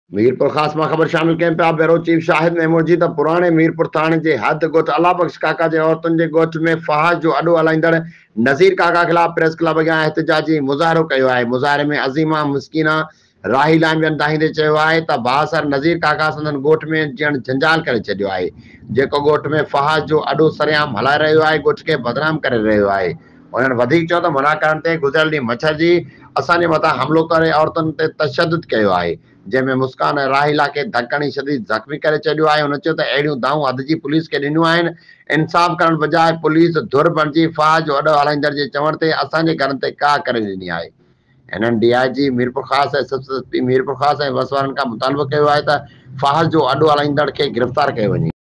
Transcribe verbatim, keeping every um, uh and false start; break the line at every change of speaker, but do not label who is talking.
मीरपुर ख़ास मां ख़बर शामिल कयूं पिया। ब्यूरो चीफ शाहिद महमूद जी त पुराणे मीरपुर थाणे जे हद ॻोठ अलाबख्श काका जे औरतुनि जे ॻोठ में फहाश जो अॾो हलाईंदड़ नज़ीर काका ख़िलाफ़ प्रेस क्लब अॻियां एहतिजाजी मुज़ाहिरो कयो आहे। मुज़ाहिरे में अज़ीमा मुस्किना राहीला ॿियनि दाहींदे चयो आहे त बासर नज़ीर काका संदन ॻोठ में ॼण झंझाल करे छॾियो आहे, जेको ॻोठ में फहाश जो अॾो सरेआम हलाए रहियो आहे, ॻोठ खे बदनाम करे रहियो आहे। उन्हनि वधीक चयो त मुनाकरण ते गुज़िरियल ॾींहुं मच्छर जी असांजे मथां हमिलो करे औरतुनि ते तशदुद कयो आहे, जंहिंमें मुस्कान राहीला खे धकणी शदीद ज़ख़्मी करे छॾियो आहे। हुन चयो त अहिड़ियूं दाऊं अध जी पुलिस खे ॾिनियूं आहिनि। इंसाफ़ करण बजाए पुलिस धुर बणिजी फहाश जो अॾो हलाईंदड़ जे चवण ते असांजे घरनि ते का करे ॾिनी आहे। हिननि डीआईजी मीरपुर ख़ास ऐं सब एसपी मीरपुर ख़ास ऐं वसवारनि खां मुतालबो कयो आहे त फहाश जो अॾो हलाईंदड़ खे गिरफ़्तार कयो वञे।